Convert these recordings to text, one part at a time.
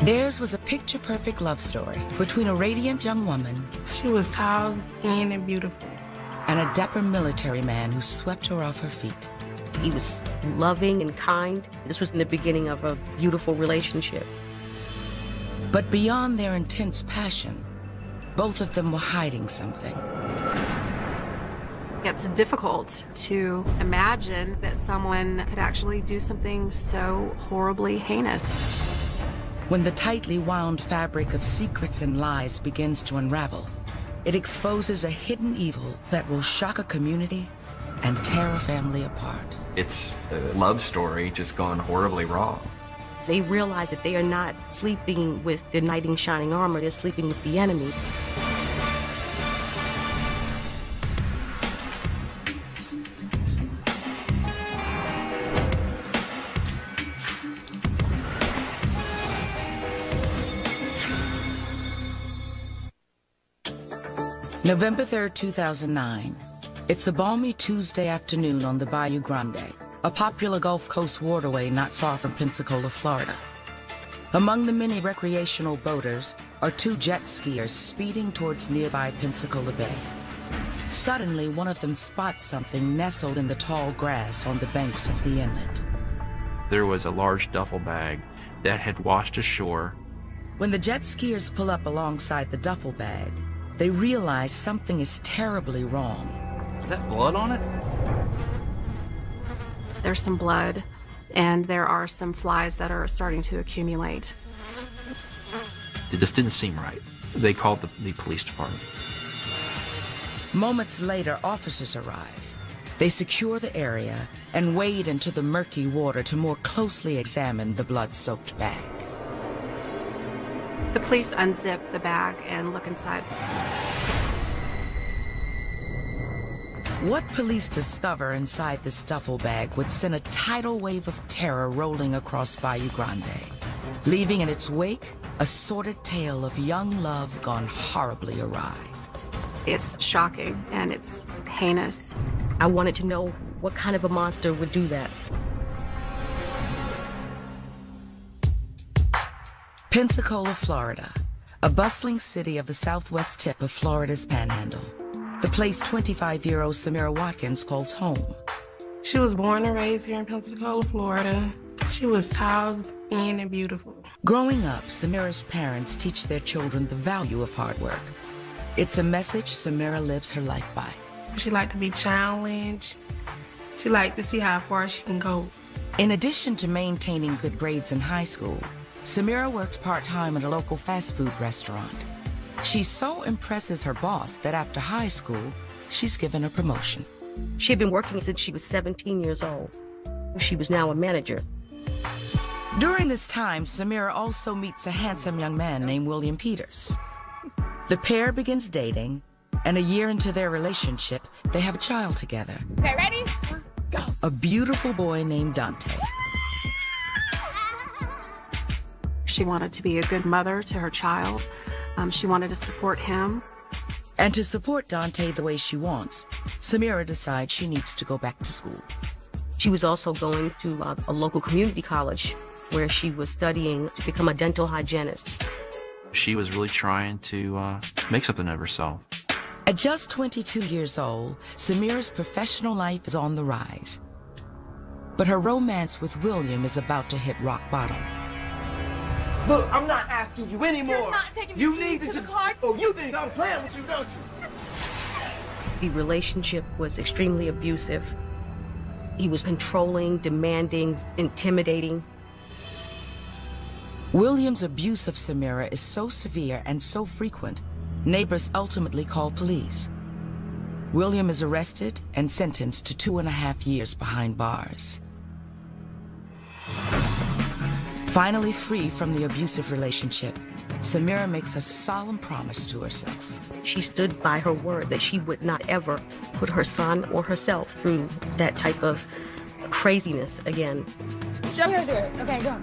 Theirs was a picture-perfect love story between a radiant young woman. She was tall, thin, and beautiful. And a dapper military man who swept her off her feet. He was loving and kind. This was in the beginning of a beautiful relationship. But beyond their intense passion, both of them were hiding something. It's difficult to imagine that someone could actually do something so horribly heinous. When the tightly wound fabric of secrets and lies begins to unravel, it exposes a hidden evil that will shock a community and tear a family apart. It's a love story just gone horribly wrong. They realize that they are not sleeping with their knight in shining armor, they're sleeping with the enemy. November 3rd, 2009. It's a balmy Tuesday afternoon on the Bayou Grande, a popular Gulf Coast waterway not far from Pensacola, Florida. Among the many recreational boaters are two jet skiers speeding towards nearby Pensacola Bay. Suddenly, one of them spots something nestled in the tall grass on the banks of the inlet. There was a large duffel bag that had washed ashore. When the jet skiers pull up alongside the duffel bag, they realize something is terribly wrong. Is that blood on it? There's some blood, and there are some flies that are starting to accumulate. It just didn't seem right. They called the police department. Moments later, officers arrive. They secure the area and wade into the murky water to more closely examine the blood-soaked bag. The police unzip the bag and look inside. What police discover inside this duffel bag would send a tidal wave of terror rolling across Bayou Grande, leaving in its wake a sordid tale of young love gone horribly awry. It's shocking and it's heinous. I wanted to know what kind of a monster would do that. Pensacola, Florida, a bustling city of the southwest tip of Florida's Panhandle. The place 25-year-old Samira Watkins calls home. She was born and raised here in Pensacola, Florida. She was tall, thin, and beautiful. Growing up, Samira's parents teach their children the value of hard work. It's a message Samira lives her life by. She liked to be challenged. She liked to see how far she can go. In addition to maintaining good grades in high school, Samira works part-time at a local fast food restaurant. She so impresses her boss that after high school, she's given a promotion. She had been working since she was 17 years old. She was now a manager. During this time, Samira also meets a handsome young man named William Peters. The pair begins dating, and a year into their relationship, they have a child together. Okay, ready? Go. A beautiful boy named Dante. She wanted to be a good mother to her child. She wanted to support him. And to support Dante the way she wants, Samira decides she needs to go back to school. She was also going to a local community college where she was studying to become a dental hygienist. She was really trying to make something of herself. At just 22 years old, Samira's professional life is on the rise. But her romance with William is about to hit rock bottom. Look, I'm not asking you anymore. You're not taking you the need keys to to just. the car? Oh, you think I'm playing with you, don't you? The relationship was extremely abusive. He was controlling, demanding, intimidating. William's abuse of Samira is so severe and so frequent, neighbors ultimately call police. William is arrested and sentenced to 2.5 years behind bars. Finally free from the abusive relationship, Samira makes a solemn promise to herself. She stood by her word that she would not ever put her son or herself through that type of craziness again. Show her to do it. Okay, go.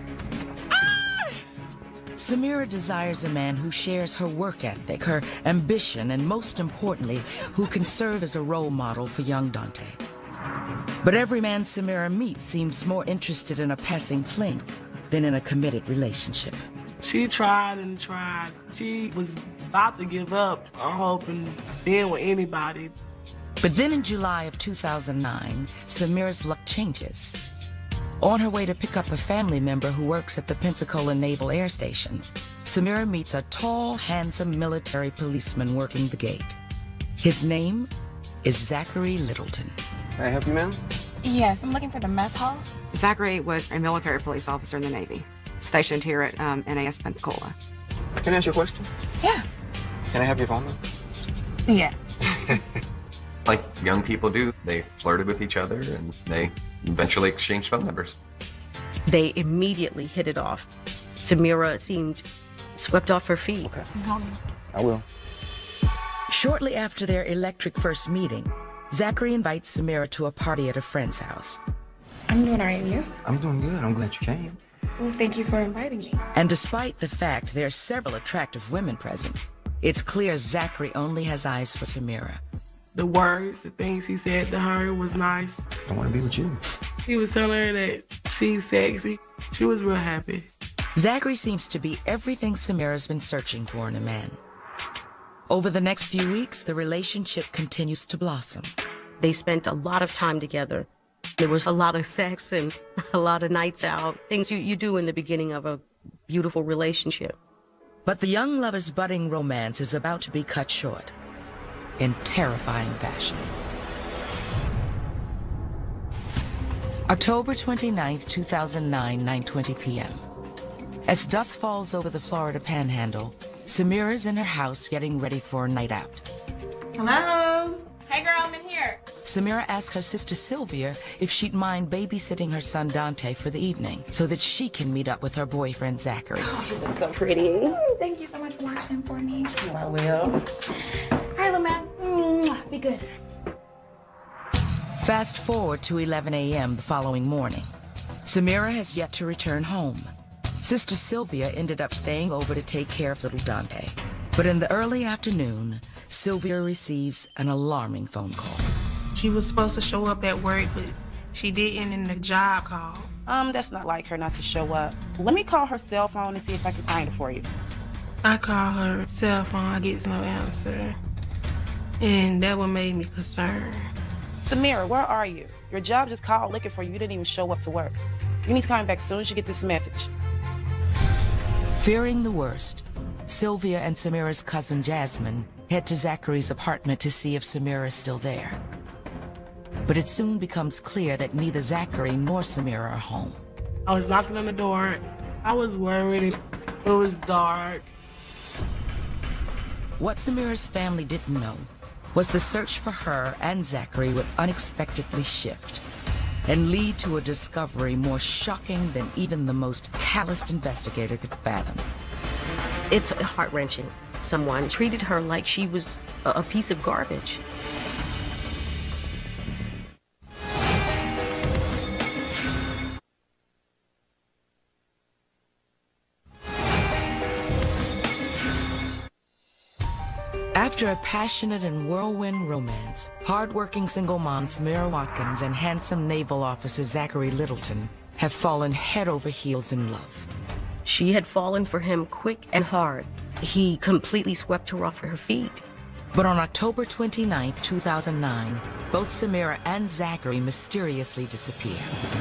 Samira desires a man who shares her work ethic, her ambition, and most importantly, who can serve as a role model for young Dante. But every man Samira meets seems more interested in a passing fling than in a committed relationship. She tried and tried. She was about to give up on hope and being with anybody. But then in July of 2009, Samira's luck changes. On her way to pick up a family member who works at the Pensacola Naval Air Station, Samira meets a tall, handsome military policeman working the gate. His name is Zachary Littleton. Can I help you, ma'am? Yes, I'm looking for the mess hall. Zachary was a military police officer in the Navy, stationed here at NAS Pensacola. Can I ask you a question? Yeah. Can I have your phone number? Yeah. Like young people do, they flirted with each other and they eventually exchanged phone numbers. They immediately hit it off. Samira seemed swept off her feet. Okay. I will. Shortly after their electric first meeting, Zachary invites Samira to a party at a friend's house. I'm doing all right, you? I'm doing good. I'm glad you came. Well, thank you for inviting me. And despite the fact there are several attractive women present, it's clear Zachary only has eyes for Samira. The words, the things he said to her was nice. I want to be with you. He was telling her that she's sexy. She was real happy. Zachary seems to be everything Samira's been searching for in a man. Over the next few weeks, the relationship continues to blossom. They spent a lot of time together. There was a lot of sex and a lot of nights out, things you do in the beginning of a beautiful relationship. But the young lovers' budding romance is about to be cut short in terrifying fashion. October 29th, 2009, 9:20 p.m. As dusk falls over the Florida Panhandle, Samira's in her house getting ready for a night out. Hello? Hey, girl, I'm in here. Samira asks her sister Sylvia if she'd mind babysitting her son Dante for the evening so that she can meet up with her boyfriend Zachary. That's so pretty. Thank you so much for watching for me. Oh, I will. All right, little man. Be good. Fast forward to 11 a.m. the following morning. Samira has yet to return home. Sister Sylvia ended up staying over to take care of little Dante. But in the early afternoon, Sylvia receives an alarming phone call. She was supposed to show up at work, but she didn't in the job call. That's not like her not to show up. Let me call her cell phone and see if I can find it for you. I call her cell phone, I get no answer. And that what made me concerned. Samira, where are you? Your job just called looking for you. You didn't even show up to work. You need to call me back as soon as you get this message. Fearing the worst, Sylvia and Samira's cousin Jasmine head to Zachary's apartment to see if Samira is still there. But it soon becomes clear that neither Zachary nor Samira are home. I was knocking on the door. I was worried. It was dark. What Samira's family didn't know was the search for her and Zachary would unexpectedly shift and lead to a discovery more shocking than even the most calloused investigator could fathom. It's heart-wrenching. Someone treated her like she was a piece of garbage. After a passionate and whirlwind romance, hard-working single mom Samira Watkins and handsome naval officer Zachary Littleton have fallen head over heels in love. She had fallen for him quick and hard. He completely swept her off her feet. But on October 29th, 2009, both Samira and Zachary mysteriously disappear.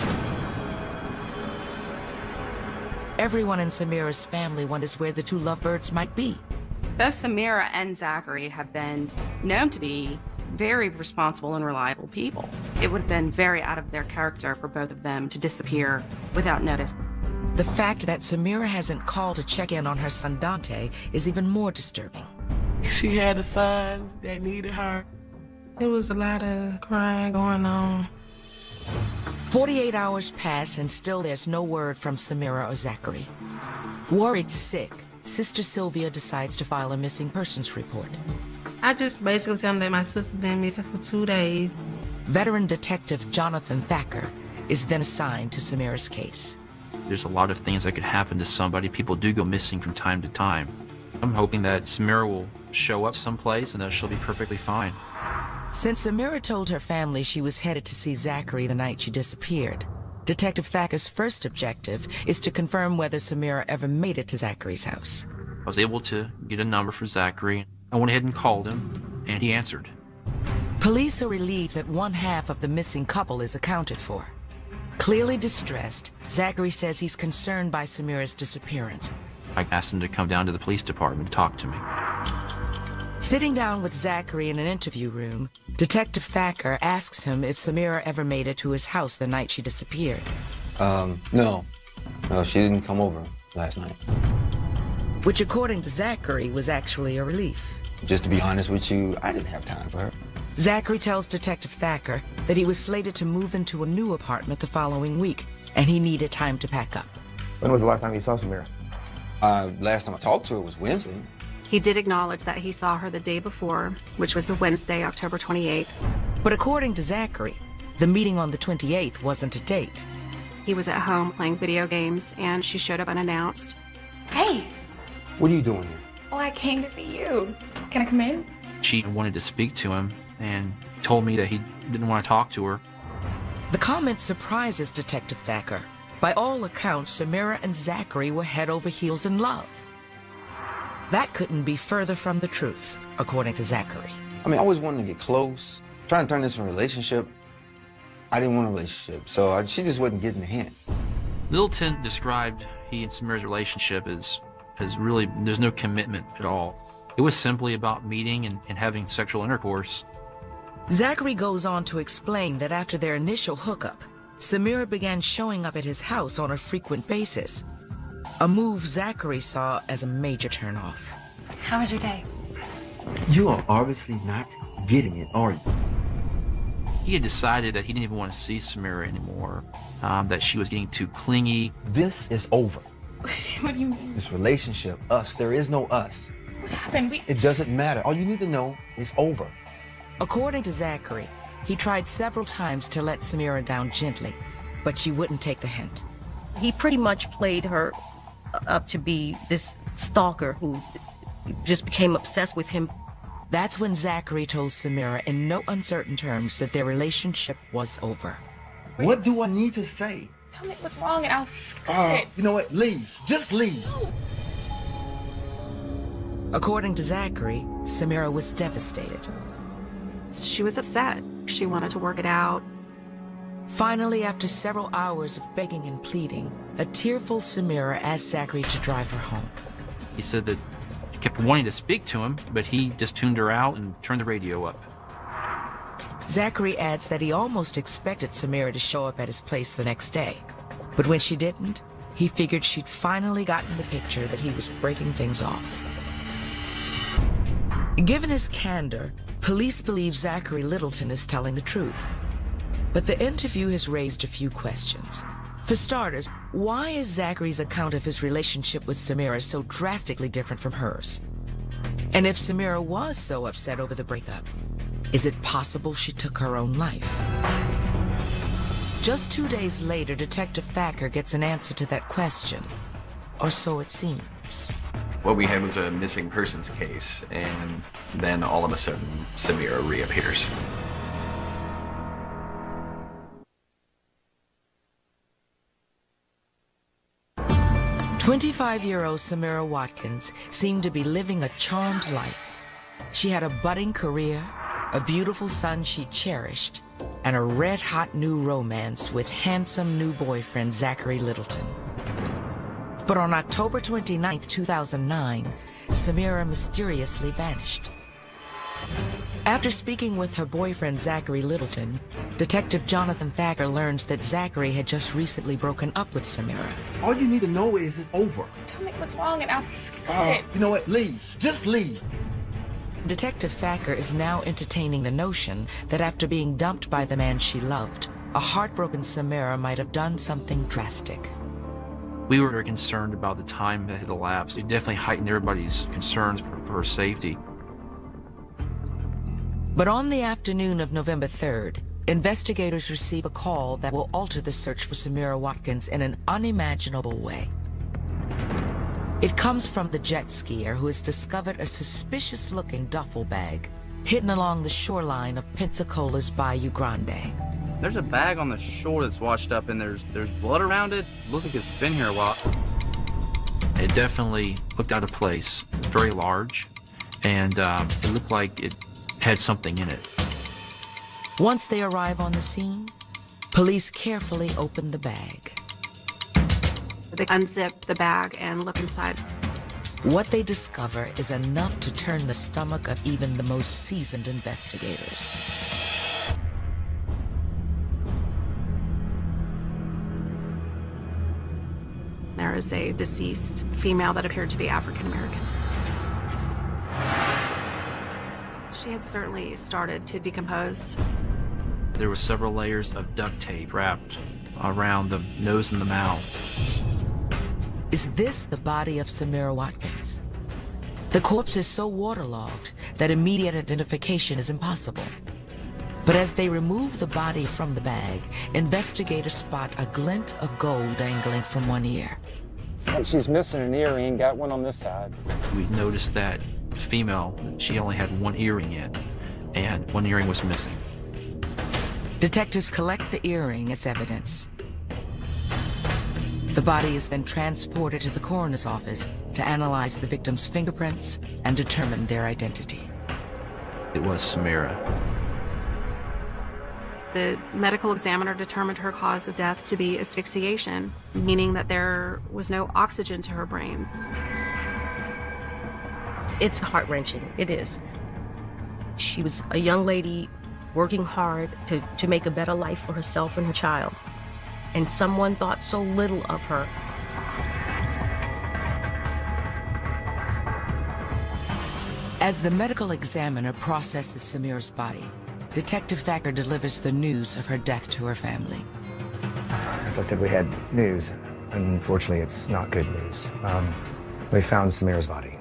Everyone in Samira's family wonders where the two lovebirds might be. Both Samira and Zachary have been known to be very responsible and reliable people. It would have been very out of their character for both of them to disappear without notice. The fact that Samira hasn't called to check in on her son Dante is even more disturbing. She had a son that needed her. There was a lot of crying going on. 48 hours pass and still there's no word from Samira or Zachary. Worried sick, Sister Sylvia decides to file a missing persons report. I just basically tell them that my sister's been missing for 2 days. Veteran detective Jonathan Thacker is then assigned to Samira's case. There's a lot of things that could happen to somebody. People do go missing from time to time. I'm hoping that Samira will show up someplace and that she'll be perfectly fine. Since Samira told her family she was headed to see Zachary the night she disappeared, Detective Thacker's first objective is to confirm whether Samira ever made it to Zachary's house. I was able to get a number for Zachary. I went ahead and called him, and he answered. Police are relieved that one half of the missing couple is accounted for. Clearly distressed, Zachary says he's concerned by Samira's disappearance. I asked him to come down to the police department to talk to me. Sitting down with Zachary in an interview room, Detective Thacker asks him if Samira ever made it to his house the night she disappeared. No, she didn't come over last night. Which, according to Zachary, was actually a relief. Just to be honest with you, I didn't have time for her. Zachary tells Detective Thacker that he was slated to move into a new apartment the following week, and he needed time to pack up. When was the last time you saw Samira? Last time I talked to her was Wednesday. He did acknowledge that he saw her the day before, which was the Wednesday, October 28th. But according to Zachary, the meeting on the 28th wasn't a date. He was at home playing video games, and she showed up unannounced. Hey! What are you doing here? Oh, I came to see you. Can I come in? She wanted to speak to him and told me that he didn't want to talk to her. The comment surprises Detective Thacker. By all accounts, Samira and Zachary were head over heels in love. That couldn't be further from the truth, according to Zachary. I mean, I always wanted to get close, trying to turn this into a relationship. I didn't want a relationship, so she just wasn't getting the hint. Littleton described he and Samira's relationship as really, there's no commitment at all. It was simply about meeting and having sexual intercourse. Zachary goes on to explain that after their initial hookup, Samira began showing up at his house on a frequent basis, a move Zachary saw as a major turnoff. How was your day? You are obviously not getting it, are you? He had decided that he didn't even want to see Samira anymore, that she was getting too clingy. This is over. What do you mean? This relationship, us, there is no us. What happened? It doesn't matter. All you need to know is over. According to Zachary, he tried several times to let Samira down gently, but she wouldn't take the hint. He pretty much played her up to be this stalker who just became obsessed with him. That's when Zachary told Samira in no uncertain terms that their relationship was over. What do I need to say? Tell me what's wrong and I'll fix it. You know what? Leave. Just leave. No. According to Zachary, Samira was devastated. She was upset. She wanted to work it out. Finally, after several hours of begging and pleading, a tearful Samira asked Zachary to drive her home. He said that she kept wanting to speak to him, but he just tuned her out and turned the radio up. Zachary adds that he almost expected Samira to show up at his place the next day. But when she didn't, he figured she'd finally gotten the picture that he was breaking things off. Given his candor, police believe Zachary Littleton is telling the truth. But the interview has raised a few questions. For starters, why is Zachary's account of his relationship with Samira so drastically different from hers? And if Samira was so upset over the breakup, is it possible she took her own life? Just 2 days later, Detective Thacker gets an answer to that question. Or so it seems. What we had was a missing persons case, and then all of a sudden, Samira reappears. "25-year-old Samira Watkins seemed to be living a charmed life. She had a budding career, a beautiful son she cherished, and a red-hot new romance with handsome new boyfriend Zachary Littleton. But on October 29, 2009, Samira mysteriously vanished. After speaking with her boyfriend Zachary Littleton, Detective Jonathan Thacker learns that Zachary had just recently broken up with Samira. All you need to know is it's over. Tell me what's wrong and I'll fix it. You know what? Leave. Just leave. Detective Thacker is now entertaining the notion that after being dumped by the man she loved, a heartbroken Samira might have done something drastic. We were very concerned about the time that had elapsed. It definitely heightened everybody's concerns for her safety. But on the afternoon of November 3rd, investigators receive a call that will alter the search for Samira Watkins in an unimaginable way. It comes from the jet skier who has discovered a suspicious-looking duffel bag hidden along the shoreline of Pensacola's Bayou Grande. There's a bag on the shore that's washed up, and there's blood around it. Looks like it's been here a while. It definitely looked out of place, very large, and it looked like it had something in it. Once they arrive on the scene, police carefully open the bag. They unzip the bag and look inside. What they discover is enough to turn the stomach of even the most seasoned investigators. There is a deceased female that appeared to be African American. She had certainly started to decompose. There were several layers of duct tape wrapped around the nose and the mouth. Is this the body of Samira Watkins? The corpse is so waterlogged that immediate identification is impossible. But as they remove the body from the bag, investigators spot a glint of gold dangling from one ear. So she's missing an earring, got one on this side. We noticed that the female, she only had one earring in, and one earring was missing. Detectives collect the earring as evidence. The body is then transported to the coroner's office to analyze the victim's fingerprints and determine their identity. It was Samira. The medical examiner determined her cause of death to be asphyxiation, meaning that there was no oxygen to her brain. It's heart-wrenching. It is. She was a young lady working hard to make a better life for herself and her child. And someone thought so little of her. As the medical examiner processes Samira's body, Detective Thacker delivers the news of her death to her family. As I said, we had news. Unfortunately, it's not good news. We found Samira's body.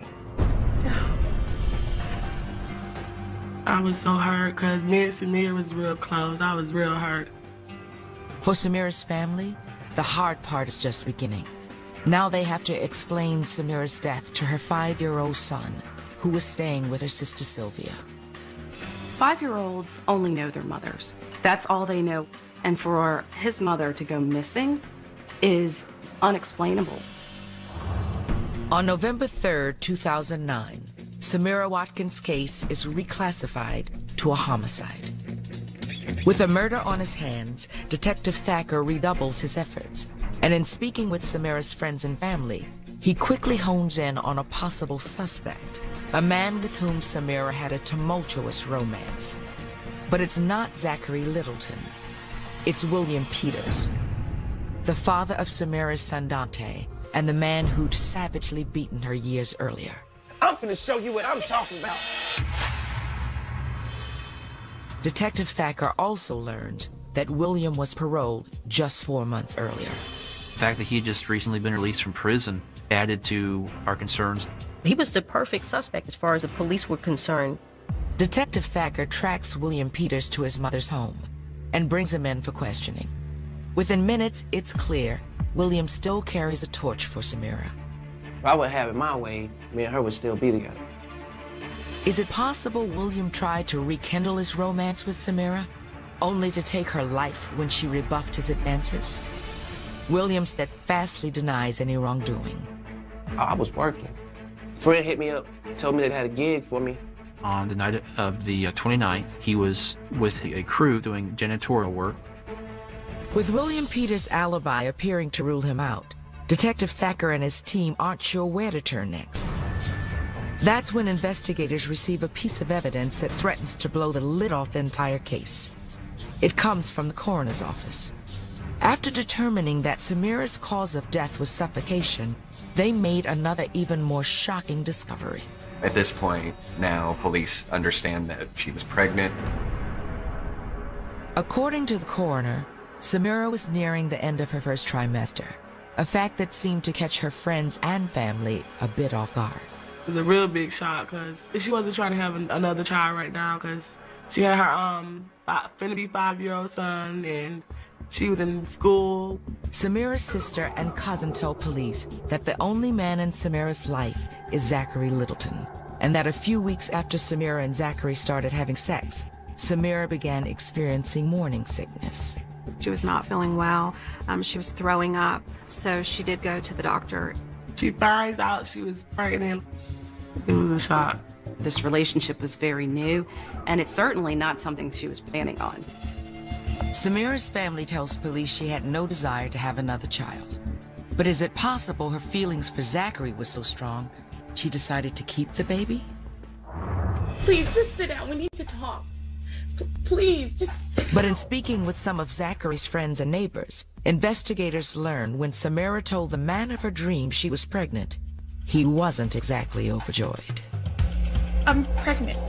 I was so hurt because me and Samira was real close. I was real hurt. For Samira's family, the hard part is just beginning. Now they have to explain Samira's death to her 5-year-old son, who was staying with her sister Sylvia. 5-year-olds only know their mothers. That's all they know. And for his mother to go missing is unexplainable. On November 3rd, 2009, Samira Watkins' case is reclassified to a homicide. With a murder on his hands, Detective Thacker redoubles his efforts, and in speaking with Samira's friends and family, he quickly hones in on a possible suspect, a man with whom Samira had a tumultuous romance. But it's not Zachary Littleton. It's William Peters, the father of Samira's son Dante, and the man who'd savagely beaten her years earlier. I'm gonna show you what I'm talking about. Detective Thacker also learns that William was paroled just 4 months earlier. The fact that he had just recently been released from prison added to our concerns. He was the perfect suspect as far as the police were concerned. Detective Thacker tracks William Peters to his mother's home and brings him in for questioning. Within minutes, it's clear William still carries a torch for Samira. If I would have it my way, me and her would still be together. Is it possible William tried to rekindle his romance with Samira, only to take her life when she rebuffed his advances? William steadfastly denies any wrongdoing. I was working. A friend hit me up, told me they had a gig for me. On the night of the 29th, he was with a crew doing janitorial work. With William Peters' alibi appearing to rule him out, Detective Thacker and his team aren't sure where to turn next. That's when investigators receive a piece of evidence that threatens to blow the lid off the entire case. It comes from the coroner's office. After determining that Samira's cause of death was suffocation, they made another even more shocking discovery. At this point, now police understand that she was pregnant. According to the coroner, Samira was nearing the end of her first trimester, a fact that seemed to catch her friends and family a bit off guard. It was a real big shock because she wasn't trying to have another child right now because she had her finna-be 5-year-old son and she was in school. Samira's sister and cousin tell police that the only man in Samira's life is Zachary Littleton, and that a few weeks after Samira and Zachary started having sex, Samira began experiencing morning sickness. She was not feeling well. She was throwing up, so she did go to the doctor. She finds out she was pregnant. It was a shock. This relationship was very new, and it's certainly not something she was planning on. Samira's family tells police she had no desire to have another child. But is it possible her feelings for Zachary were so strong, she decided to keep the baby? Please, just sit down. We need to talk. Please, just sit down. But in speaking with some of Zachary's friends and neighbors, investigators learned when Samira told the man of her dreams she was pregnant, he wasn't exactly overjoyed. I'm pregnant.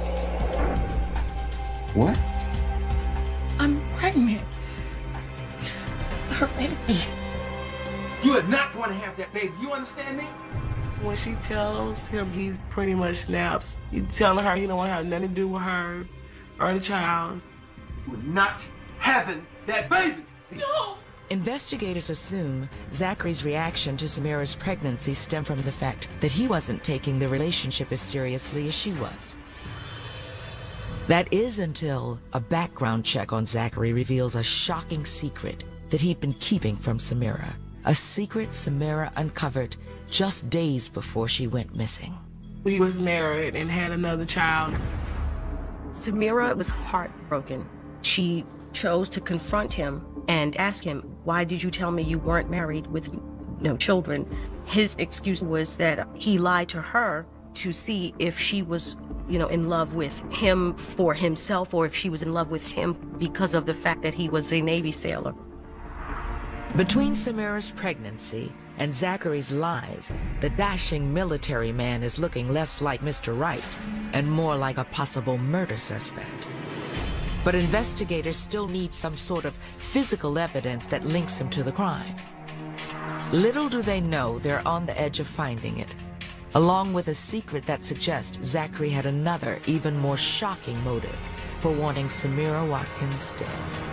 What? I'm pregnant. It's our baby. You are not going to have that baby. You understand me? When she tells him, he pretty much snaps. He's telling her he don't want to have nothing to do with her or the child. You are not having that baby. No. Investigators assume Zachary's reaction to Samira's pregnancy stemmed from the fact that he wasn't taking the relationship as seriously as she was. That is until a background check on Zachary reveals a shocking secret that he'd been keeping from Samira. A secret Samira uncovered just days before she went missing. He was married and had another child. Samira was heartbroken. She chose to confront him and ask him, why did you tell me you weren't married with no children? His excuse was that he lied to her to see if she was, in love with him for himself or if she was in love with him because of the fact that he was a Navy sailor. Between Samira's pregnancy and Zachary's lies, the dashing military man is looking less like Mr. Right and more like a possible murder suspect. But investigators still need some sort of physical evidence that links him to the crime. Little do they know they're on the edge of finding it, along with a secret that suggests Zachary had another, even more shocking motive for wanting Samira Watkins dead.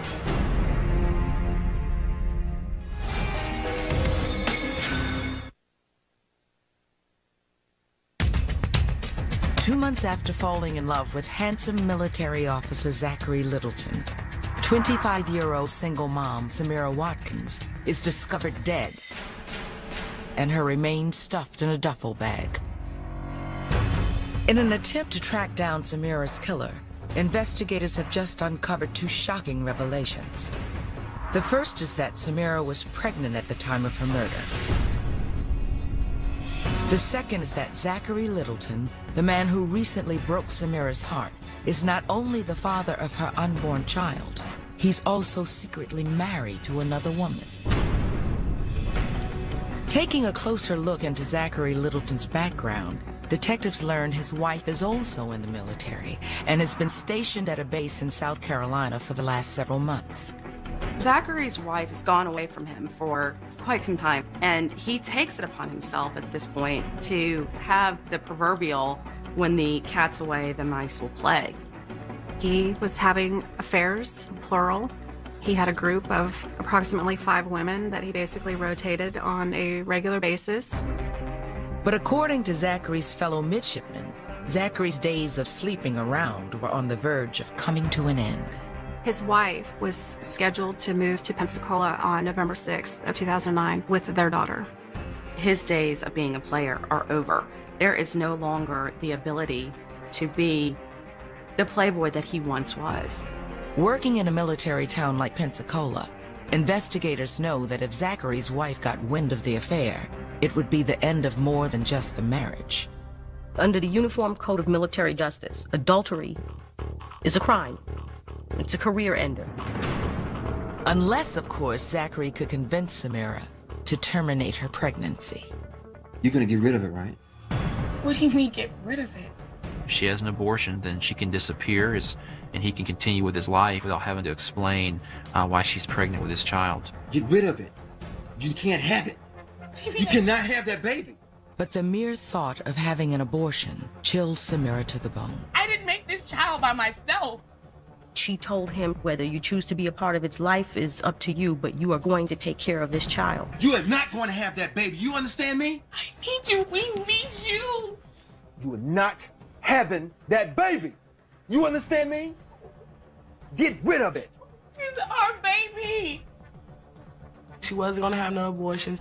2 months after falling in love with handsome military officer Zachary Littleton, 25-year-old single mom Samira Watkins is discovered dead, and her remains stuffed in a duffel bag. In an attempt to track down Samira's killer, investigators have just uncovered 2 shocking revelations. The first is that Samira was pregnant at the time of her murder. The second is that Zachary Littleton, the man who recently broke Samira's heart, is not only the father of her unborn child, he's also secretly married to another woman. Taking a closer look into Zachary Littleton's background, detectives learn his wife is also in the military and has been stationed at a base in South Carolina for the last several months. Zachary's wife has gone away from him for quite some time, and he takes it upon himself at this point to have the proverbial, when the cat's away, the mice will play. He was having affairs, plural. He had a group of approximately 5 women that he basically rotated on a regular basis. But according to Zachary's fellow midshipmen, Zachary's days of sleeping around were on the verge of coming to an end. His wife was scheduled to move to Pensacola on November 6th of 2009 with their daughter. His days of being a player are over. There is no longer the ability to be the playboy that he once was. Working in a military town like Pensacola, investigators know that if Zachary's wife got wind of the affair, it would be the end of more than just the marriage. Under the Uniform Code of Military Justice, adultery is a crime. It's a career ender. Unless, of course, Zachary could convince Samira to terminate her pregnancy. You're gonna get rid of it, right? What do you mean, get rid of it? If she has an abortion, then she can disappear and he can continue with his life without having to explain why she's pregnant with his child. Get rid of it. You can't have it. You cannot have that baby. But the mere thought of having an abortion chilled Samira to the bone. I didn't make this child by myself. She told him, whether you choose to be a part of its life is up to you, but you are going to take care of this child. You are not going to have that baby. You understand me? I need you. We need you. You are not having that baby. You understand me? Get rid of it. He's our baby. She wasn't gonna have no abortion.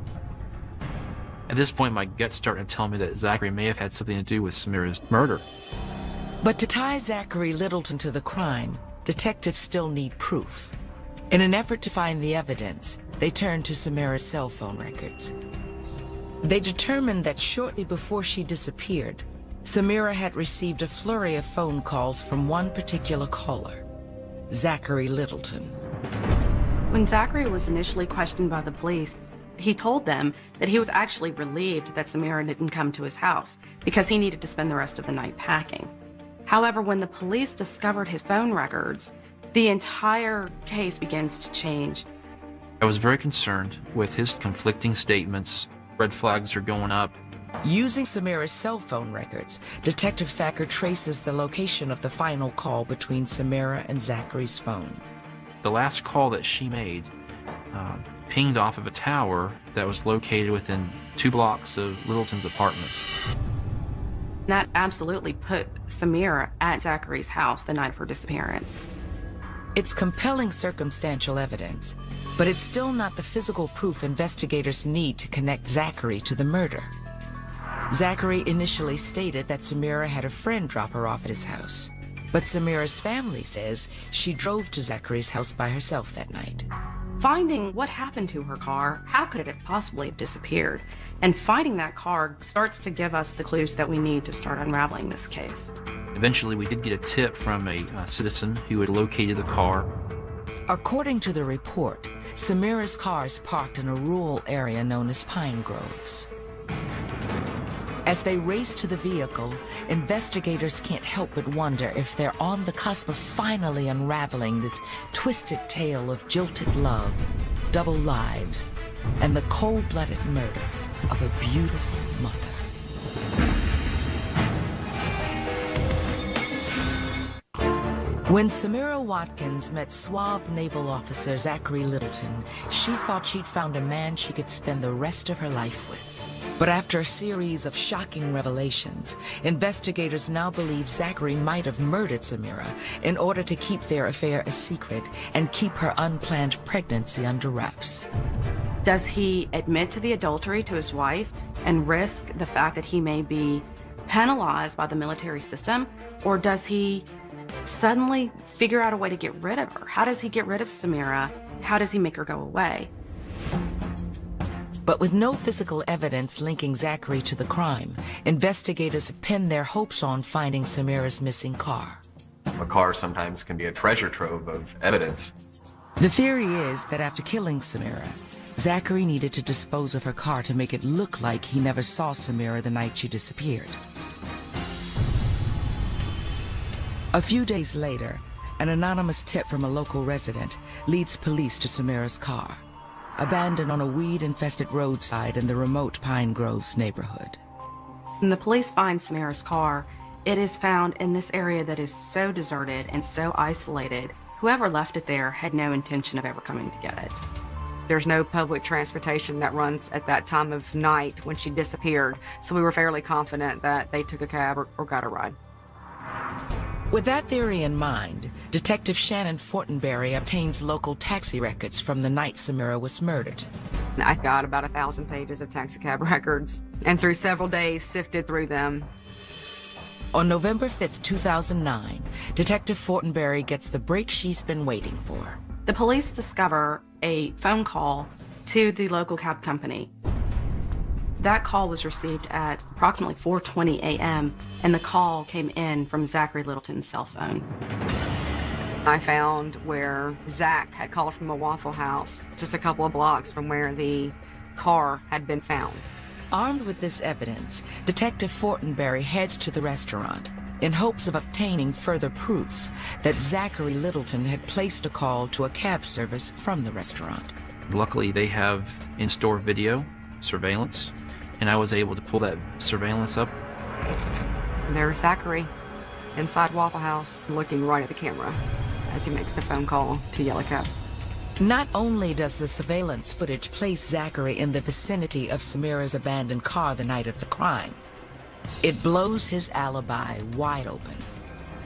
At this point, my gut's starting to tell me that Zachary may have had something to do with Samira's murder. But to tie Zachary Littleton to the crime, detectives still need proof. In an effort to find the evidence, they turn to Samira's cell phone records. They determined that shortly before she disappeared, Samira had received a flurry of phone calls from one particular caller, Zachary Littleton. When Zachary was initially questioned by the police, he told them that he was actually relieved that Samira didn't come to his house because he needed to spend the rest of the night packing. However, when the police discovered his phone records, the entire case begins to change. I was very concerned with his conflicting statements. Red flags are going up. Using Samira's cell phone records, Detective Thacker traces the location of the final call between Samira and Zachary's phone. The last call that she made pinged off of a tower that was located within 2 blocks of Littleton's apartment. That absolutely put Samira at Zachary's house the night of her disappearance. It's compelling circumstantial evidence, but it's still not the physical proof investigators need to connect Zachary to the murder. Zachary initially stated that Samira had a friend drop her off at his house, but Samira's family says she drove to Zachary's house by herself that night. Finding what happened to her car, how could it have possibly have disappeared? And finding that car starts to give us the clues that we need to start unraveling this case. Eventually, we did get a tip from a citizen who had located the car. According to the report, Samira's car is parked in a rural area known as Pine Groves. As they race to the vehicle, investigators can't help but wonder if they're on the cusp of finally unraveling this twisted tale of jilted love, double lives, and the cold-blooded murder of a beautiful mother. When Samira Watkins met suave naval officer Zachary Littleton, she thought she'd found a man she could spend the rest of her life with. But after a series of shocking revelations, investigators now believe Zachary might have murdered Samira in order to keep their affair a secret and keep her unplanned pregnancy under wraps. Does he admit to the adultery to his wife and risk the fact that he may be penalized by the military system? Or does he suddenly figure out a way to get rid of her? How does he get rid of Samira? How does he make her go away? But with no physical evidence linking Zachary to the crime, investigators have pinned their hopes on finding Samira's missing car. A car sometimes can be a treasure trove of evidence. The theory is that after killing Samira, Zachary needed to dispose of her car to make it look like he never saw Samira the night she disappeared. A few days later, an anonymous tip from a local resident leads police to Samira's car, abandoned on a weed-infested roadside in the remote Pine Groves neighborhood. When the police find Samira's car, it is found in this area that is so deserted and so isolated. Whoever left it there had no intention of ever coming to get it. There's no public transportation that runs at that time of night when she disappeared, so we were fairly confident that they took a cab or got a ride. With that theory in mind, Detective Shannon Fortenberry obtains local taxi records from the night Samira was murdered. I got about 1,000 pages of taxicab records, and through several days sifted through them. On November 5th, 2009, Detective Fortenberry gets the break she's been waiting for. The police discover a phone call to the local cab company. That call was received at approximately 4:20 a.m., and the call came in from Zachary Littleton's cell phone. I found where Zach had called from a Waffle House just a couple of blocks from where the car had been found. Armed with this evidence, Detective Fortenberry heads to the restaurant in hopes of obtaining further proof that Zachary Littleton had placed a call to a cab service from the restaurant. Luckily, they have in-store video surveillance, and I was able to pull that surveillance up. And there's Zachary inside Waffle House looking right at the camera as he makes the phone call to Yellow Cab. Not only does the surveillance footage place Zachary in the vicinity of Samira's abandoned car the night of the crime, it blows his alibi wide open.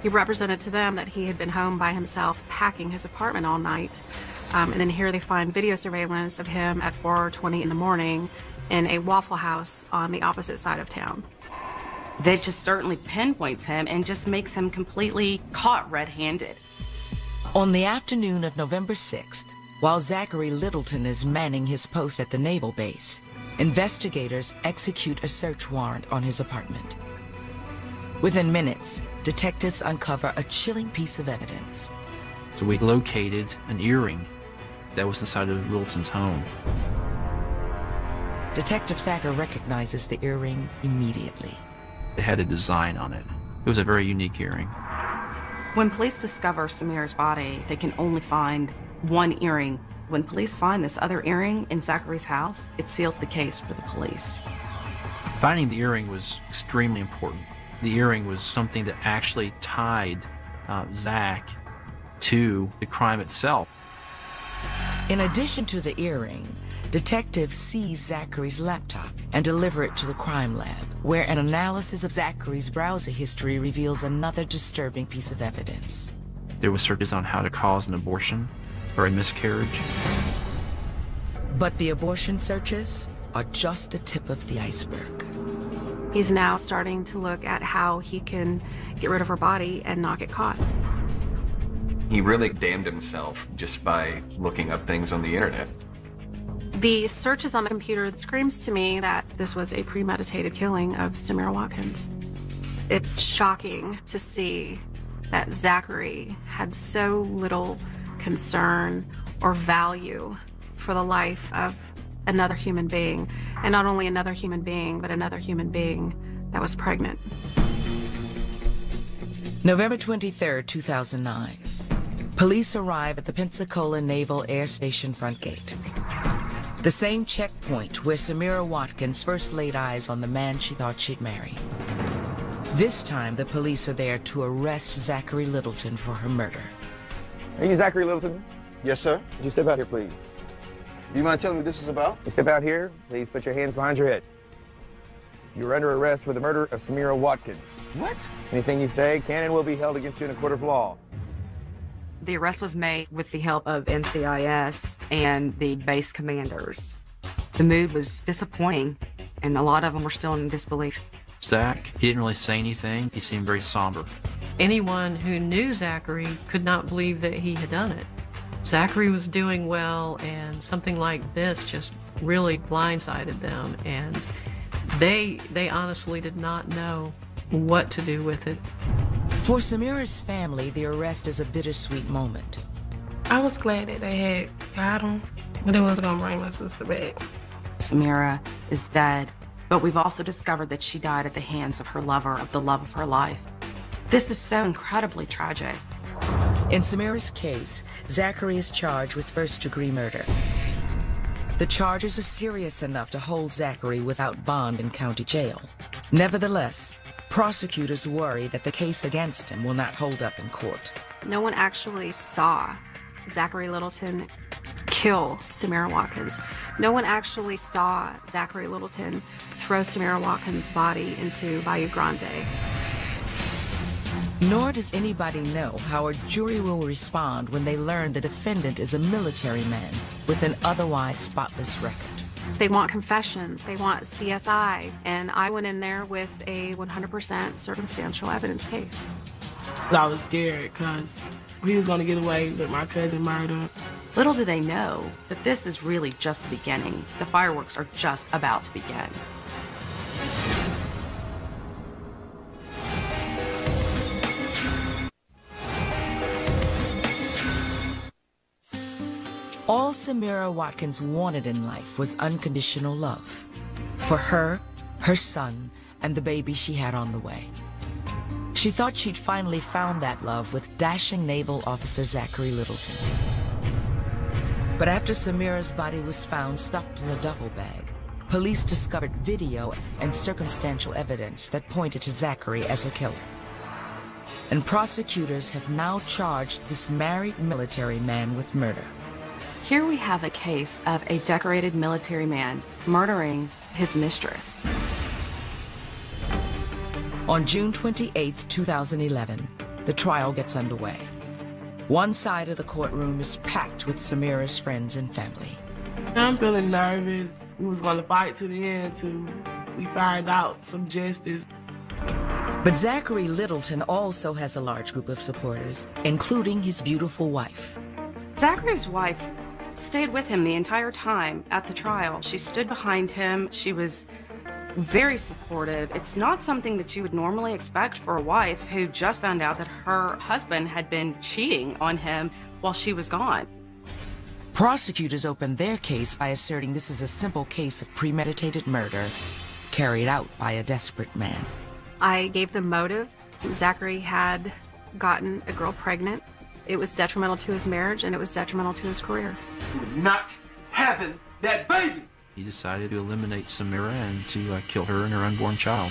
He represented to them that he had been home by himself packing his apartment all night. And then here they find video surveillance of him at 4:20 in the morning in a Waffle House on the opposite side of town. That just certainly pinpoints him and just makes him completely caught red-handed. On the afternoon of November 6th, while Zachary Littleton is manning his post at the naval base, investigators execute a search warrant on his apartment. Within minutes, detectives uncover a chilling piece of evidence. So we located an earring that was inside of Littleton's home. Detective Thacker recognizes the earring immediately. It had a design on it. It was a very unique earring. When police discover Samira's body, they can only find one earring. When police find this other earring in Zachary's house, it seals the case for the police. Finding the earring was extremely important. The earring was something that actually tied Zach to the crime itself. In addition to the earring, detectives seize Zachary's laptop and deliver it to the crime lab, where an analysis of Zachary's browser history reveals another disturbing piece of evidence. There were searches on how to cause an abortion or a miscarriage. But the abortion searches are just the tip of the iceberg. He's now starting to look at how he can get rid of her body and not get caught. He really damned himself just by looking up things on the internet. The searches on the computer screams to me that this was a premeditated killing of Samira Watkins. It's shocking to see that Zachary had so little concern or value for the life of another human being. And not only another human being, but another human being that was pregnant. November 23rd, 2009. Police arrive at the Pensacola Naval Air Station front gate. The same checkpoint where Samira Watkins first laid eyes on the man she thought she'd marry. This time, the police are there to arrest Zachary Littleton for her murder. Are you Zachary Littleton? Yes, sir. Would you step out here, please? Do you mind telling me what this is about? You step out here, please put your hands behind your head. You're under arrest for the murder of Samira Watkins. What? Anything you say can and will be held against you in a court of law. The arrest was made with the help of NCIS and the base commanders. The mood was disappointing, and a lot of them were still in disbelief. Zach, he didn't really say anything. He seemed very somber. Anyone who knew Zachary could not believe that he had done it. Zachary was doing well, and something like this just really blindsided them, and they honestly did not know what to do with it. For Samira's family, the arrest is a bittersweet moment. I was glad that they had got him, but it was gonna bring my sister back. Samira is dead, but we've also discovered that she died at the hands of her lover, of the love of her life. This is so incredibly tragic. In Samira's case, Zachary is charged with first-degree murder. The charges are serious enough to hold Zachary without bond in county jail. Nevertheless, prosecutors worry that the case against him will not hold up in court. No one actually saw Zachary Littleton kill Samira Watkins. No one actually saw Zachary Littleton throw Samira Watkins' body into Bayou Grande. Nor does anybody know how a jury will respond when they learn the defendant is a military man with an otherwise spotless record. They want confessions, they want CSI, and I went in there with a 100% circumstantial evidence case. I was scared because he was going to get away with my cousin murder. Little do they know that this is really just the beginning. The fireworks are just about to begin. All Samira Watkins wanted in life was unconditional love. For her, her son, and the baby she had on the way. She thought she'd finally found that love with dashing naval officer Zachary Littleton. But after Samira's body was found stuffed in a duffel bag, police discovered video and circumstantial evidence that pointed to Zachary as her killer. And prosecutors have now charged this married military man with murder. Here we have a case of a decorated military man murdering his mistress. On June 28, 2011, the trial gets underway. One side of the courtroom is packed with Samira's friends and family. I'm feeling nervous. We was going to fight to the end till we find out some justice. But Zachary Littleton also has a large group of supporters, including his beautiful wife. Zachary's wife stayed with him the entire time at the trial. She stood behind him. She was very supportive. It's not something that you would normally expect for a wife who just found out that her husband had been cheating on him while she was gone. Prosecutors opened their case by asserting this is a simple case of premeditated murder carried out by a desperate man. I gave them motive. Zachary had gotten a girl pregnant. It was detrimental to his marriage, and it was detrimental to his career. Not having that baby! He decided to eliminate Samira and to kill her and her unborn child.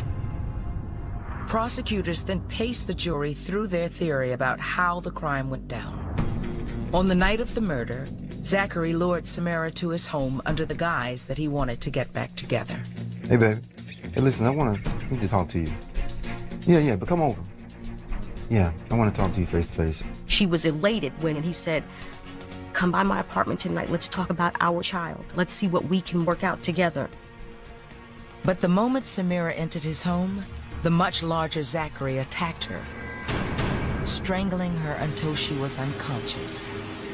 Prosecutors then paced the jury through their theory about how the crime went down. On the night of the murder, Zachary lured Samira to his home under the guise that he wanted to get back together. Hey, baby. Hey, listen, I need to talk to you. Yeah, but come over. Yeah, I want to talk to you face to face. She was elated when he said, "Come by my apartment tonight. Let's talk about our child. Let's see what we can work out together." But the moment Samira entered his home, the much larger Zachary attacked her, strangling her until she was unconscious.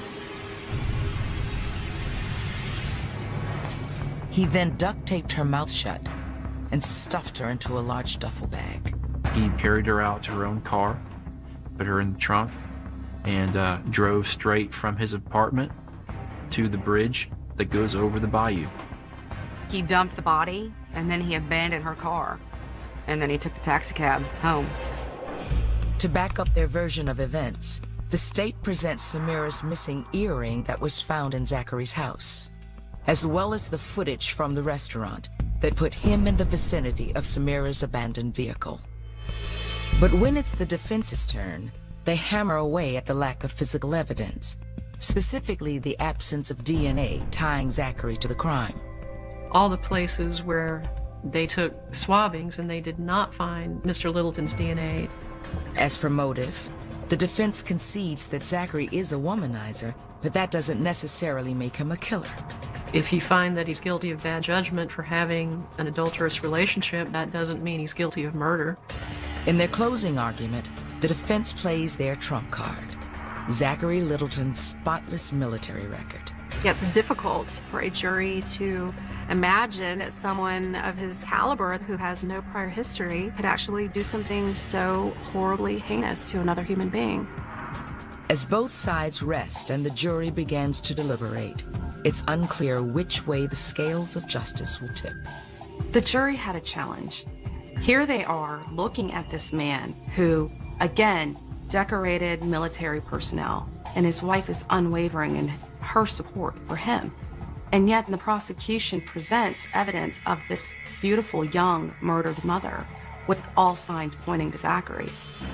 He then duct-taped her mouth shut and stuffed her into a large duffel bag. He carried her out to her own car, put her in the trunk, and drove straight from his apartment to the bridge that goes over the bayou. He dumped the body, and then he abandoned her car. And then he took the taxi cab home. To back up their version of events, the state presents Samira's missing earring that was found in Zachary's house, as well as the footage from the restaurant that put him in the vicinity of Samira's abandoned vehicle. But when it's the defense's turn, they hammer away at the lack of physical evidence, specifically the absence of DNA tying Zachary to the crime. All the places where they took swabbings and they did not find Mr. Littleton's DNA. As for motive, the defense concedes that Zachary is a womanizer, but that doesn't necessarily make him a killer. If you find that he's guilty of bad judgment for having an adulterous relationship, that doesn't mean he's guilty of murder. In their closing argument, the defense plays their trump card, Zachary Littleton's spotless military record. It's difficult for a jury to imagine that someone of his caliber who has no prior history could actually do something so horribly heinous to another human being. As both sides rest and the jury begins to deliberate, it's unclear which way the scales of justice will tip. The jury had a challenge. Here they are looking at this man who, again, decorated military personnel, and his wife is unwavering in her support for him. And yet the prosecution presents evidence of this beautiful young murdered mother with all signs pointing to Zachary.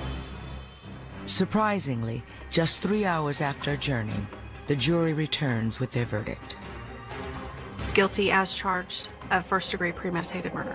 Surprisingly, just 3 hours after adjourning, the jury returns with their verdict. Guilty as charged of first-degree premeditated murder.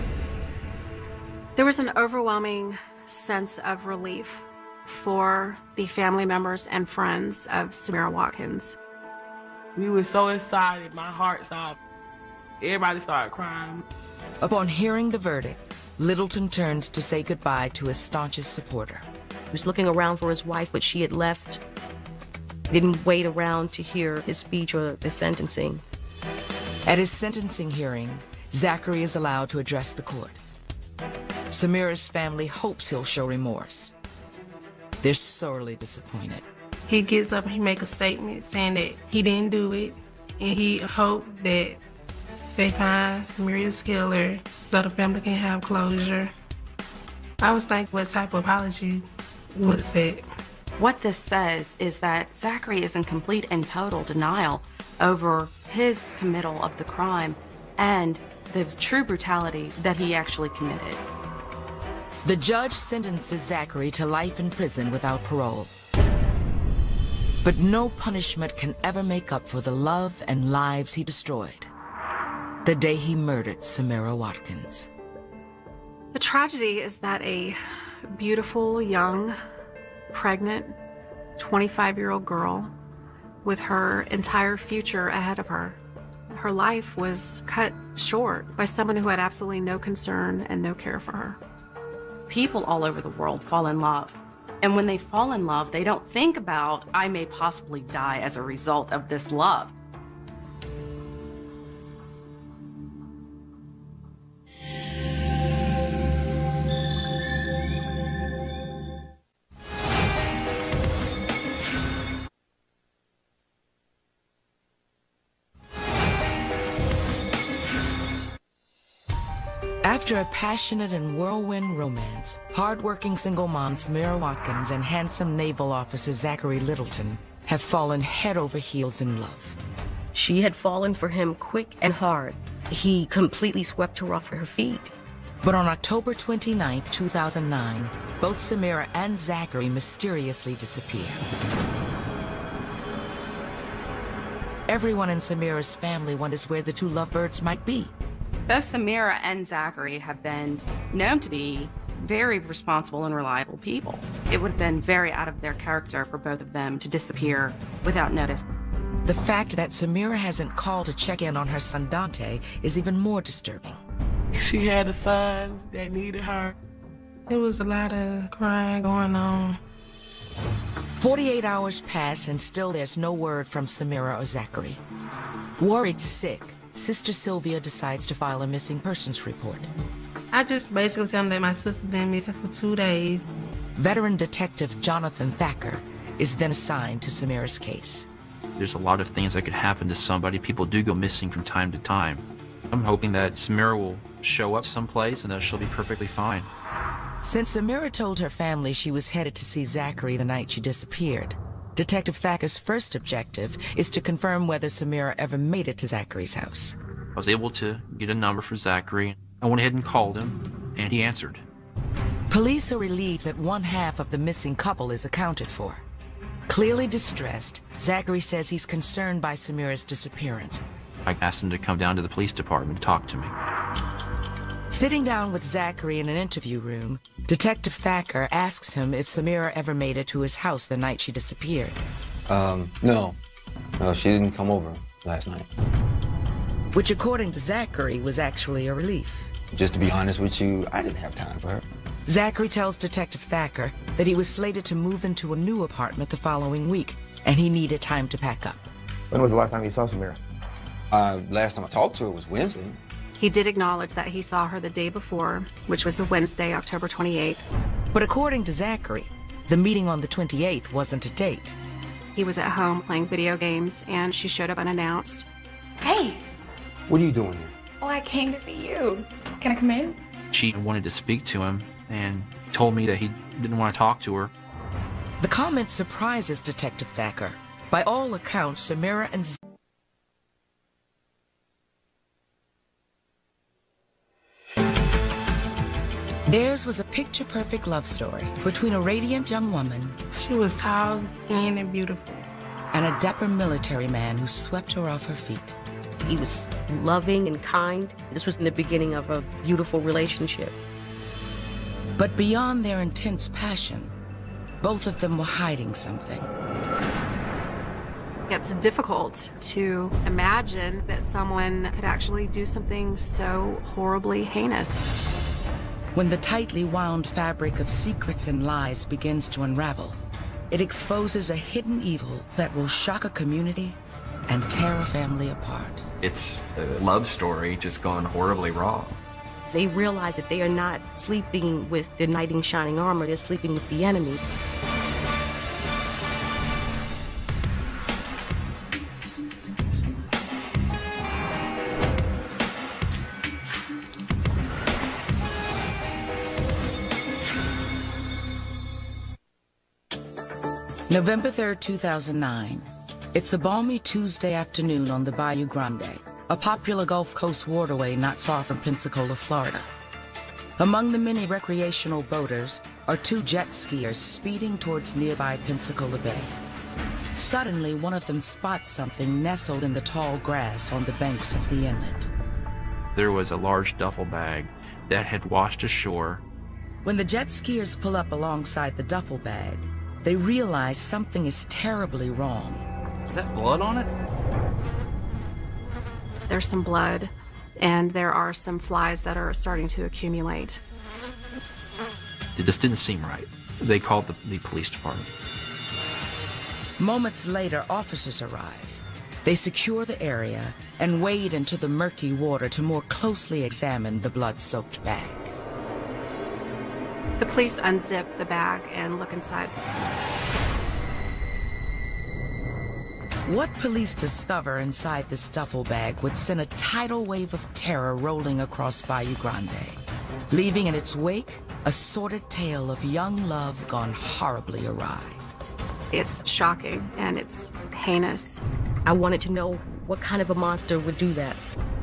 There was an overwhelming sense of relief for the family members and friends of Samira Watkins. We were so excited, my heart stopped. Everybody started crying. Upon hearing the verdict, Littleton turned to say goodbye to his staunchest supporter. He was looking around for his wife, but she had left. He didn't wait around to hear his speech or the sentencing. At his sentencing hearing, Zachary is allowed to address the court. Samira's family hopes he'll show remorse. They're sorely disappointed. He gets up and he makes a statement saying that he didn't do it, and he hoped that they find Samira's killer so the family can have closure. I was thinking, what type of apology was that? What this says is that Zachary is in complete and total denial over his committal of the crime and the true brutality that he actually committed. The judge sentences Zachary to life in prison without parole. But no punishment can ever make up for the love and lives he destroyed the day he murdered Samira Watkins. The tragedy is that a beautiful, young, pregnant, 25-year-old girl with her entire future ahead of her. Her life was cut short by someone who had absolutely no concern and no care for her. People all over the world fall in love. And when they fall in love, they don't think about, I may possibly die as a result of this love. After a passionate and whirlwind romance, hard-working single mom Samira Watkins and handsome naval officer Zachary Littleton have fallen head over heels in love. She had fallen for him quick and hard. He completely swept her off her feet. But on October 29, 2009, both Samira and Zachary mysteriously disappear. Everyone in Samira's family wonders where the two lovebirds might be. Both Samira and Zachary have been known to be very responsible and reliable people. It would have been very out of their character for both of them to disappear without notice. The fact that Samira hasn't called to check in on her son Dante is even more disturbing. She had a son that needed her. There was a lot of crying going on. 48 hours pass and still there's no word from Samira or Zachary. Worried sick, Sister Sylvia decides to file a missing persons report. I just basically tell them that my sister's been missing for 2 days. Veteran detective Jonathan Thacker is then assigned to Samira's case. There's a lot of things that could happen to somebody. People do go missing from time to time. I'm hoping that Samira will show up someplace and that she'll be perfectly fine. Since Samira told her family she was headed to see Zachary the night she disappeared, Detective Thacker's first objective is to confirm whether Samira ever made it to Zachary's house. I was able to get a number for Zachary. I went ahead and called him, and he answered. Police are relieved that one half of the missing couple is accounted for. Clearly distressed, Zachary says he's concerned by Samira's disappearance. I asked him to come down to the police department to talk to me. Sitting down with Zachary in an interview room, Detective Thacker asks him if Samira ever made it to his house the night she disappeared. No, she didn't come over last night. Which, according to Zachary, was actually a relief. Just to be honest with you, I didn't have time for her. Zachary tells Detective Thacker that he was slated to move into a new apartment the following week, and he needed time to pack up. When was the last time you saw Samira? Last time I talked to her was Wednesday. He did acknowledge that he saw her the day before, which was the Wednesday, October 28th. But according to Zachary, the meeting on the 28th wasn't a date. He was at home playing video games, and she showed up unannounced. Hey! What are you doing here? Oh, I came to see you. Can I come in? She wanted to speak to him and told me that he didn't want to talk to her. The comment surprises Detective Thacker. By all accounts, Samira and theirs was a picture-perfect love story between a radiant young woman. She was tall, thin, and beautiful. And a dapper military man who swept her off her feet. He was loving and kind. This was in the beginning of a beautiful relationship. But beyond their intense passion, both of them were hiding something. It's difficult to imagine that someone could actually do something so horribly heinous. When the tightly wound fabric of secrets and lies begins to unravel, it exposes a hidden evil that will shock a community and tear a family apart. It's a love story just gone horribly wrong. They realize that they are not sleeping with the knight in shining armor, they're sleeping with the enemy. November 3rd, 2009. It's a balmy Tuesday afternoon on the Bayou Grande, a popular Gulf Coast waterway not far from Pensacola, Florida. Among the many recreational boaters are two jet skiers speeding towards nearby Pensacola Bay. Suddenly, one of them spots something nestled in the tall grass on the banks of the inlet. There was a large duffel bag that had washed ashore When the jet skiers pull up alongside the duffel bag, they realize something is terribly wrong. Is that blood on it? There's some blood, and there are some flies that are starting to accumulate. It just didn't seem right. They called the police department. Moments later, officers arrive. They secure the area and wade into the murky water to more closely examine the blood-soaked bag. The police unzip the bag and look inside. What police discover inside this duffel bag would send a tidal wave of terror rolling across Bayou Grande, leaving in its wake a sordid tale of young love gone horribly awry. It's shocking and it's heinous. I wanted to know what kind of a monster would do that.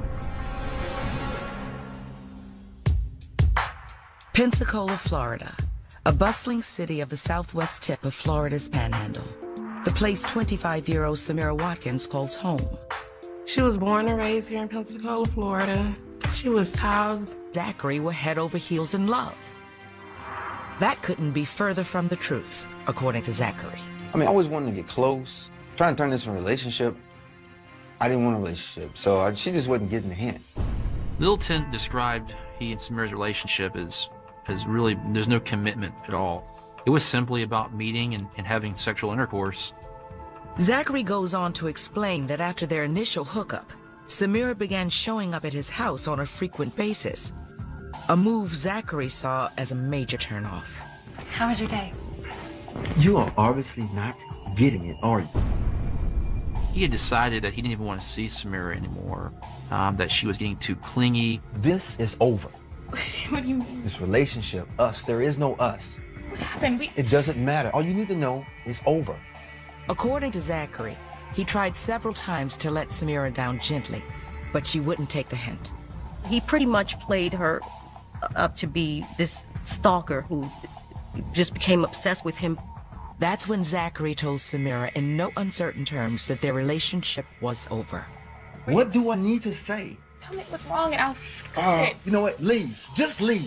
Pensacola, Florida, a bustling city of the southwest tip of Florida's Panhandle. The place 25-year-old Samira Watkins calls home. She was born and raised here in Pensacola, Florida. She was tall. Zachary were head over heels in love. That couldn't be further from the truth, according to Zachary. I mean, I always wanted to get close, trying to turn this into a relationship. I didn't want a relationship, so she just wasn't getting the hint. Littleton described he and Samira's relationship as really, there's no commitment at all. It was simply about meeting and having sexual intercourse. Zachary goes on to explain that after their initial hookup, Samira began showing up at his house on a frequent basis, a move Zachary saw as a major turnoff. How was your day? You are obviously not getting it, are you? He had decided that he didn't even want to see Samira anymore, that she was getting too clingy. This is over. What do you mean? This relationship, us, there is no us. What happened? It doesn't matter. All you need to know is over. According to Zachary, he tried several times to let Samira down gently, but she wouldn't take the hint. He pretty much played her up to be this stalker who just became obsessed with him. That's when Zachary told Samira in no uncertain terms that their relationship was over. What do I need to say? Tell me what's wrong and I'll fix it. You know what? Leave. Just leave.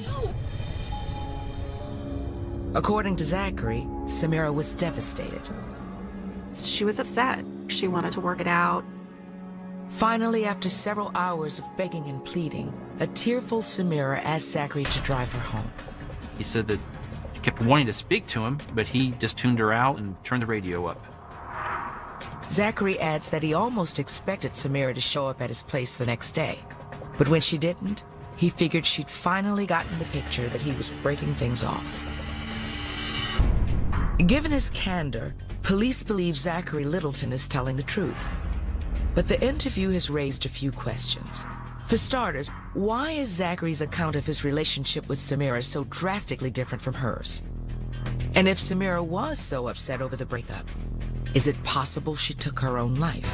According to Zachary, Samira was devastated. She was upset. She wanted to work it out. Finally, after several hours of begging and pleading, a tearful Samira asked Zachary to drive her home. He said that she kept wanting to speak to him, but he just tuned her out and turned the radio up. Zachary adds that he almost expected Samira to show up at his place the next day. But when she didn't, he figured she'd finally gotten the picture that he was breaking things off. Given his candor, police believe Zachary Littleton is telling the truth. But the interview has raised a few questions. For starters, why is Zachary's account of his relationship with Samira so drastically different from hers? And if Samira was so upset over the breakup, is it possible she took her own life?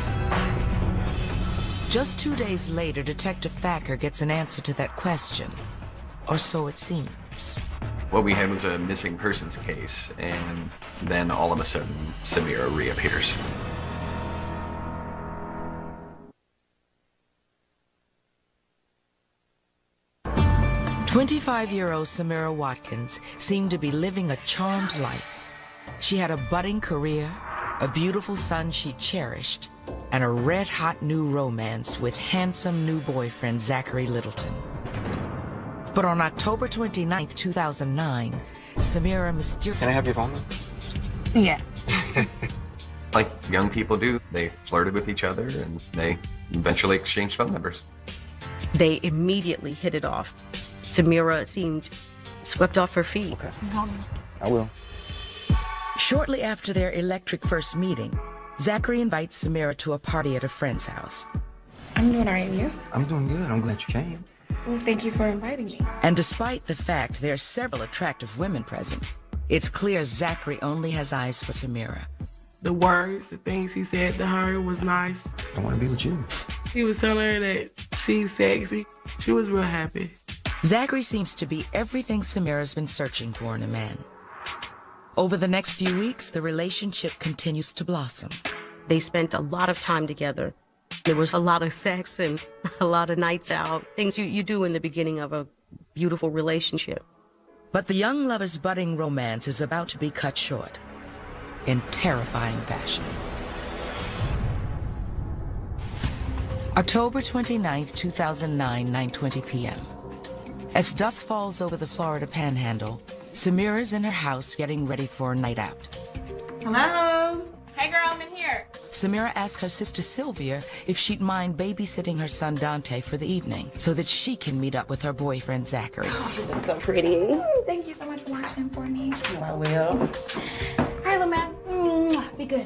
Just 2 days later, Detective Thacker gets an answer to that question, or so it seems. What we had was a missing persons case, and then all of a sudden, Samira reappears. "25-year-old Samira Watkins seemed to be living a charmed life. She had a budding career, a beautiful son she cherished, and a red-hot new romance with handsome new boyfriend Zachary Littleton. But on October 29th, 2009, Samira mysteriously... Can I have your phone number? Yeah. Like young people do, they flirted with each other and they eventually exchanged phone numbers. They immediately hit it off. Samira seemed swept off her feet. Okay. I will. Shortly after their electric first meeting, Zachary invites Samira to a party at a friend's house. I'm doing all right, and you? I'm doing good. I'm glad you came. Well, thank you for inviting me. And despite the fact there are several attractive women present, it's clear Zachary only has eyes for Samira. The words, the things he said to her was nice. I want to be with you. He was telling her that she's sexy. She was real happy. Zachary seems to be everything Samira's been searching for in a man. Over the next few weeks, the relationship continues to blossom. They spent a lot of time together. There was a lot of sex and a lot of nights out, things you do in the beginning of a beautiful relationship. But the young lovers' budding romance is about to be cut short in terrifying fashion. October 29th, 2009, 9:20 p.m. As dusk falls over the Florida Panhandle, Samira's in her house getting ready for a night out. Hello? Hey girl, I'm in here. Samira asks her sister Sylvia if she'd mind babysitting her son Dante for the evening so that she can meet up with her boyfriend Zachary. Oh, he looks so pretty. Thank you so much for watching him for me. Oh, I will. All right, little man. Be good.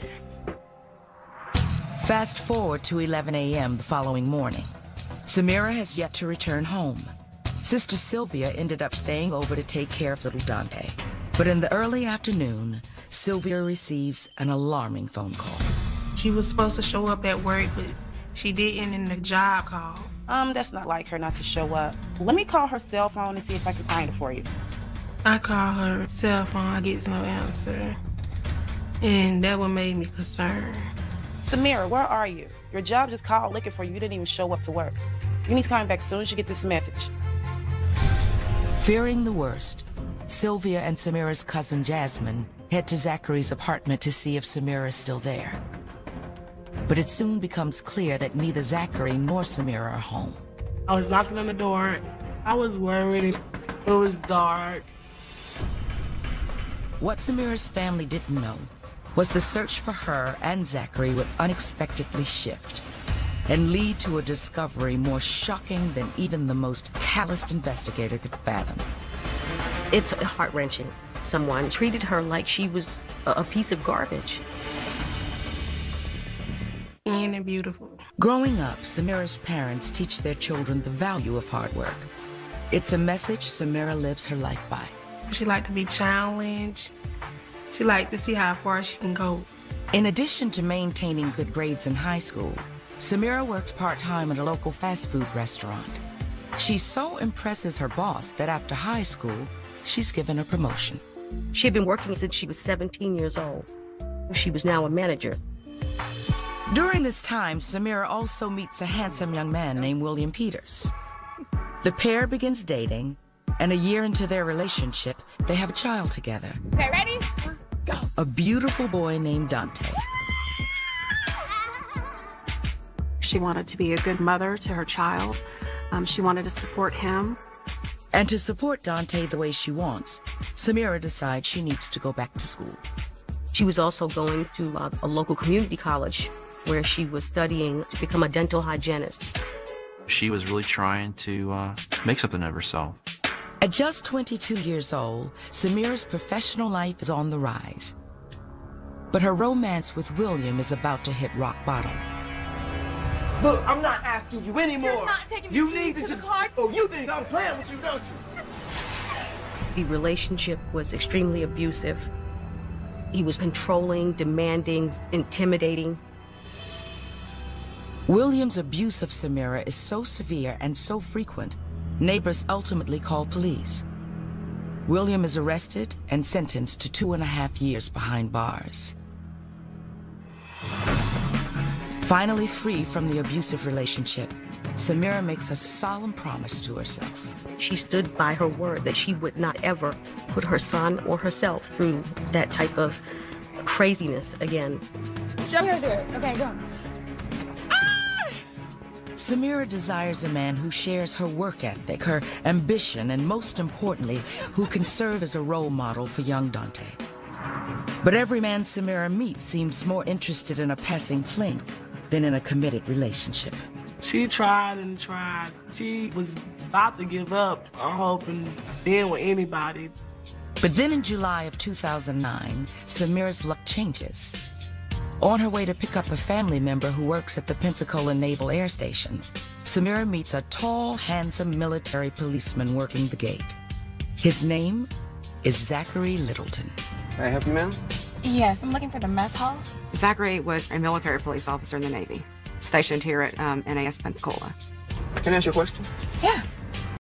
Fast forward to 11 a.m. the following morning. Samira has yet to return home. Sister Sylvia ended up staying over to take care of little Dante. But in the early afternoon, Sylvia receives an alarming phone call. She was supposed to show up at work, but she didn't in the job call. That's not like her not to show up. Let me call her cell phone and see if I can find it for you. I call her cell phone, I get no answer. And that what made me concerned. Samira, where are you? Your job just called looking for you. You didn't even show up to work. You need to call me back as soon as you get this message. Fearing the worst, Sylvia and Samira's cousin Jasmine head to Zachary's apartment to see if Samira is still there. But it soon becomes clear that neither Zachary nor Samira are home. I was knocking on the door. I was worried. It was dark. What Samira's family didn't know was the search for her and Zachary would unexpectedly shift and lead to a discovery more shocking than even the most calloused investigator could fathom. It's heart-wrenching. Someone treated her like she was a piece of garbage. And beautiful. Growing up, Samira's parents teach their children the value of hard work. It's a message Samira lives her life by. She liked to be challenged. She liked to see how far she can go. In addition to maintaining good grades in high school, Samira works part-time at a local fast food restaurant. She so impresses her boss that after high school, she's given a promotion. She had been working since she was 17 years old. She was now a manager. During this time, Samira also meets a handsome young man named William Peters. The pair begins dating, and a year into their relationship, they have a child together. Okay, ready? Go. A beautiful boy named Dante. She wanted to be a good mother to her child. She wanted to support him. And to support Dante the way she wants, Samira decides she needs to go back to school. She was also going to a local community college where she was studying to become a dental hygienist. She was really trying to make something of herself. At just 22 years old, Samira's professional life is on the rise. But her romance with William is about to hit rock bottom. Look, I'm not asking you anymore. You're not taking you the need keys to to just. the car. Oh, you think I'm playing with you, don't you? The relationship was extremely abusive. He was controlling, demanding, intimidating. William's abuse of Samira is so severe and so frequent, neighbors ultimately call police. William is arrested and sentenced to 2.5 years behind bars. Finally free from the abusive relationship, Samira makes a solemn promise to herself. She stood by her word that she would not ever put her son or herself through that type of craziness again. Show me how to do it. Okay, go. Samira desires a man who shares her work ethic, her ambition, and most importantly, who can serve as a role model for young Dante. But every man Samira meets seems more interested in a passing fling than in a committed relationship. She tried and tried. She was about to give up on hope and being with anybody. But then in July of 2009, Samira's luck changes. On her way to pick up a family member who works at the Pensacola Naval Air Station, Samira meets a tall, handsome military policeman working the gate. His name is Zachary Littleton. May I help you, ma'am? Yes, I'm looking for the mess hall. Zachary was a military police officer in the Navy, stationed here at NAS Pensacola. Can I ask you a question? Yeah.